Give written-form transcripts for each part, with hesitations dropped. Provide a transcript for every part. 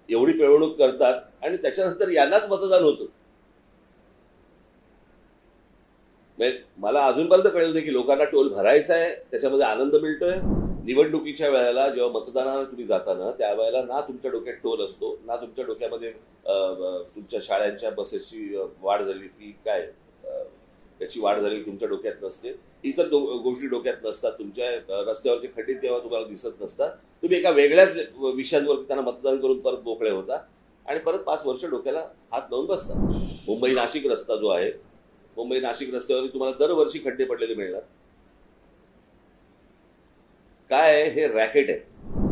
एवढी पिळवणूक करतात आणि त्याच्यानंतर यांनाच मतदान होतं. मला अजूनपर्यंत कळलं नाही की लोकांना टोल भरायचा आहे, त्याच्यामध्ये आनंद मिळतोय. निवडणुकीच्या वेळेला जेव्हा मतदानाला तुम्ही जाता ना, त्यावेळेला ना तुमच्या डोक्यात टोल असतो, ना तुमच्या डोक्यामध्ये तुमच्या शाळांच्या बसेसची वाढ झाली की काय त्याची वाढ झाली तुमच्या डोक्यात नसते. इतर गोष्टी डोक्यात नसतात. तुमच्या रस्त्यावरचे खड्डे तेव्हा तुम्हाला दिसत नसतात. तुम्ही एका वेगळ्याच विषयांवरती त्यांना मतदान करून परत मोकळे होता आणि परत 5 वर्ष डोक्याला हात लावून बसता. मुंबई नाशिक रस्ता जो आहे, मुंबई नाशिक रस्त्यावरती तुम्हाला दरवर्षी खड्डे पडलेले मिळणार. काय हे रॅकेट आहे.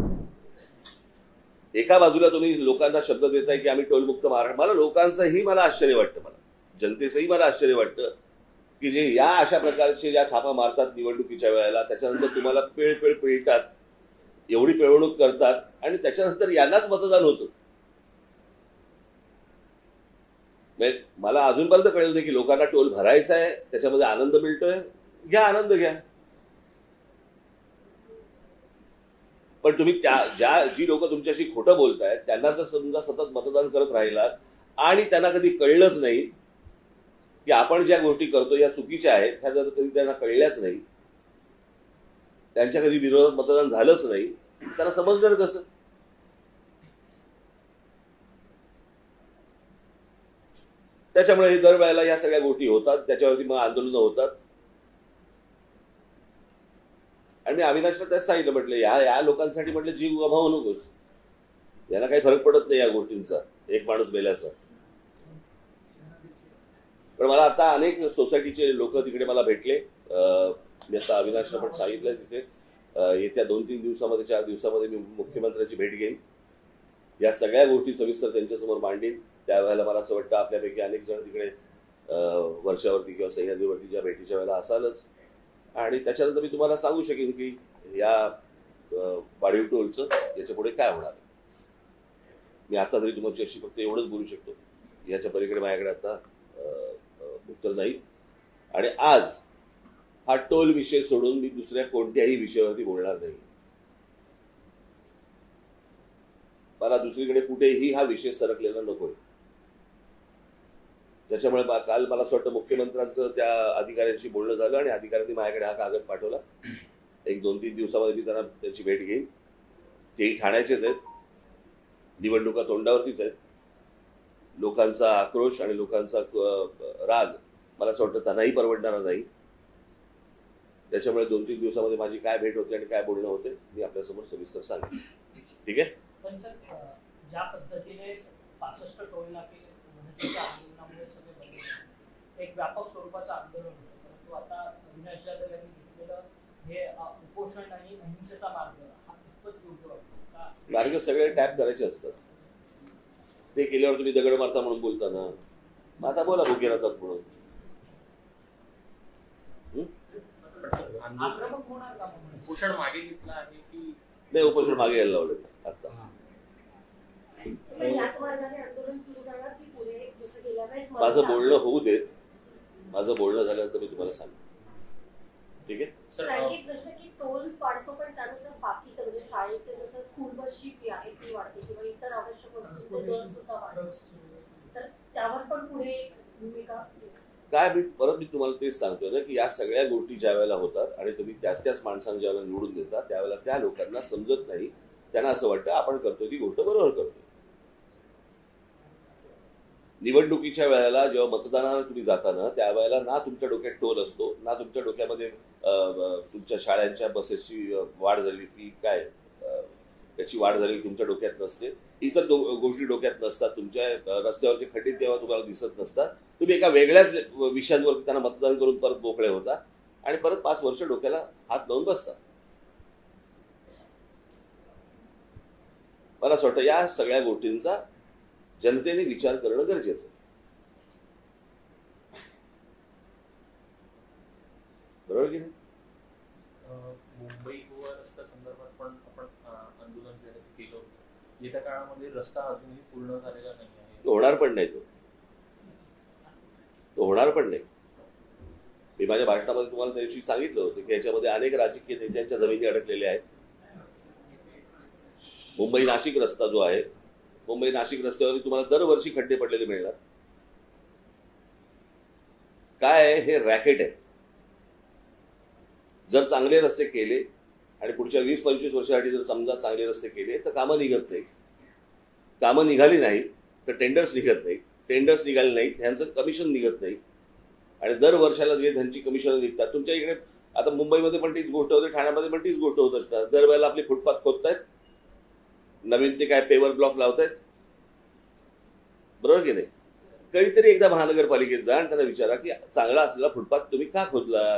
एका बाजूला तुम्ही लोकांना शब्द देताय की आम्ही टोलमुक्त महाराष्ट्र. मला आश्चर्य वाटतं, मला जनतेचंही मला आश्चर्य वाटतं की जे या अशा प्रकारचे ज्या थापा मारतात निवडणुकीच्या वेळेला, त्याच्यानंतर तुम्हाला पिळतात, एवढी पिळवणूक करतात आणि त्याच्यानंतर यांनाच मतदान होतं. मला अजूनपर्यंत कळलं नाही की लोकांना टोल भरायचा आहे, त्याच्यामध्ये आनंद मिळतोय. घ्या, आनंद घ्या. पण तुम्ही जी लोक तुमच्याशी खोटं बोलतायत त्यांना जर समजा सतत मतदान करत राहिलात आणि त्यांना कधी कळलंच नाही की आपण ज्या गोष्टी करतो या चुकीच्या आहेत, ह्या जर कधी त्यांना कळल्याच नाही, त्यांच्या कधी विरोधात मतदान झालंच नाही, त्यांना समजणार कसं? त्याच्यामुळे दरवेळेला या सगळ्या गोष्टी होतात, त्याच्यावरती मग आंदोलनं होतात. आणि मी अविनाशला त्याच सांगितलं, म्हटलं या लोकांसाठी म्हटलं जीव गमावू नकोस, यांना काही फरक पडत नाही या गोष्टींचा, एक माणूस मेल्याचा. पण मला आता अनेक सोसायटीचे लोक तिकडे मला भेटले. मी आता अविनाशला पण सांगितलं तिथे येत्या 2-3 दिवसामध्ये 4 दिवसामध्ये मी मुख्यमंत्र्यांची भेट घेईन, या सगळ्या गोष्टी सविस्तर त्यांच्यासमोर मांडीन. त्यावेळेला मला असं वाटतं आपल्यापैकी अनेक जण तिकडे वर्षावरती किंवा सह्याद्रीवरतीच्या भेटीच्या वेळेला असालच. आणि त्याच्यानंतर मी तुम्हाला सांगू शकेन की या वाढीव टोलचं याच्या पुढे काय होणार. मी आता तरी तुमच्याशी फक्त एवढंच बोलू शकतो, याच्या पलीकडे माझ्याकडे आता उत्तर नाही. आणि आज हा टोल विषय सोडून मी दुसऱ्या कोणत्याही विषयावरती बोलणार नाही. मला दुसरीकडे कुठेही हा विषय सरकलेला नकोय. त्याच्यामुळे काल मला असं वाटतं मुख्यमंत्र्यांचं त्या अधिकाऱ्यांशी बोलणं झालं आणि अधिकाऱ्यांनी माझ्याकडे हा कागद पाठवला. 1-2-3 दिवसामध्ये मी त्यांना त्यांची भेट घेईन. तेही ठाण्याचेच आहेत, निवडणुका तोंडावरतीच आहेत. लोकांचा आक्रोश आणि लोकांचा राग मला असं वाटतं त्यांनाही परवडणारा नाही. त्याच्यामुळे 2-3 दिवसामध्ये माझी काय भेट होते आणि काय बोलणं होते मी आपल्यासमोर सविस्तर सांगेन. ठीक आहे. पण सर, ज्या पद्धतीने 65 टोल नाके आंदोलनामुळे सगळे बदलले, एक व्यापक स्वरूपाचं आंदोलन होतं, परंतु आता अविनाश जाधव यांनी घेतलेलं हे उपोषण आणि अहिंसेचा मार्ग हा कितपत योग्य वाटतो? मार्ग सगळे टॅप करायचे असतात. ते केल्यावर तुम्ही दगड मारता म्हणून बोलता ना, मग आता बोला भुके राहतात म्हणून. उपोषण मागे घेतलं आहे की नाही? उपोषण मागे यायला लावलं आता. माझं बोलणं होऊ देत, माझं बोलणं झाल्यानंतर मी तुम्हाला सांगतो. ठीक आहे सर, प्रश्न की टोल वाढतो पण त्यानुसार बाकीचं म्हणजे शाळेचे जसं स्कूल बसची फी आहे ती वाढते किंवा इतर आवश्यक वस्तूंचे दर सुद्धा वाढतात, तर त्यावर पण पुढे भूमिका काय? मी तुम्हाला तेच सांगतोय ना की या सगळ्या गोष्टी ज्या वेळेला होतात आणि तुम्ही त्याच माणसांना ज्या वेळेला निवडून देता त्यावेळेला त्या लोकांना समजत नाही. त्यांना असं वाटतं आपण करतोय ती गोष्ट बरोबर करतोय. निवडणुकीच्या वेळेला जेव्हा मतदानाला तुम्ही जाता ना, त्यावेळेला ना तुमच्या डोक्यात टोल असतो, ना तुमच्या डोक्यामध्ये तुमच्या शाळांच्या बसेसची वाढ झाली की काय त्याची वाढ झाली तुमच्या डोक्यात नसते. इतर गोष्टी डोक्यात नसतात. तुमच्या रस्त्यावरचे खड्डे तेव्हा तुम्हाला दिसत नसतात. तुम्ही एका वेगळ्याच विषयांवरती त्यांना मतदान करून परत मोकळे होता आणि परत 5 वर्ष डोक्याला हात लावून बसता. मला असं वाटतं या सगळ्या गोष्टींचा जनतेने विचार करणं गरजेचं आहे. बरोबर की नाही? मुंबई गोवा रस्त्या संदर्भात पण आपण आंदोलन केलं होतं. येत्या काळामध्ये रस्ता अजूनही पूर्ण झालेला नाही आहे. तो होणार पण नाही. तो होणार पण नाही. मी माझ्या भाषणामध्ये तुम्हाला त्या दिवशी सांगितलं होतं की याच्यामध्ये अनेक राजकीय नेत्यांच्या जमिनी अडकलेल्या आहेत. मुंबई नाशिक रस्ता जो आहे मुंबई नाशिक रस्त्यावर तुम्हाला दरवर्षी खड्डे पडलेले मिळणार. काय आहे, हे रॅकेट आहे. जर चांगले रस्ते केले आणि पुढच्या 20-25 वर्षासाठी जर समजा चांगले रस्ते केले तर कामं निघत नाही. कामं निघाली नाही तर टेंडर्स निघत नाही. टेंडर्स निघाले नाहीत ह्यांचं कमिशन निघत नाही. आणि दर वर्षाला जे त्यांची कमिशन निघतात, तुमच्या इकडे आता मुंबईमध्ये पण तीच गोष्ट होते, ठाण्यामध्ये पण तीच गोष्ट होत असतात. दरवेळेला आपली फुटपाथ खोदतायत, नवीन ते काय पेवर ब्लॉक लावतायत, बरोबर की नाही. कधीतरी एकदा महानगरपालिकेत जा आणि त्यांना विचारा की चांगला असलेला फुटपाथ तुम्ही का खोदलात.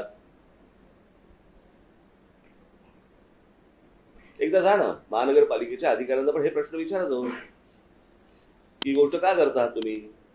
एकदा जा ना महानगरपालिकेच्या अधिकाऱ्यांना पण हे प्रश्न विचारा जाऊन की गोष्ट का करता तुम्ही.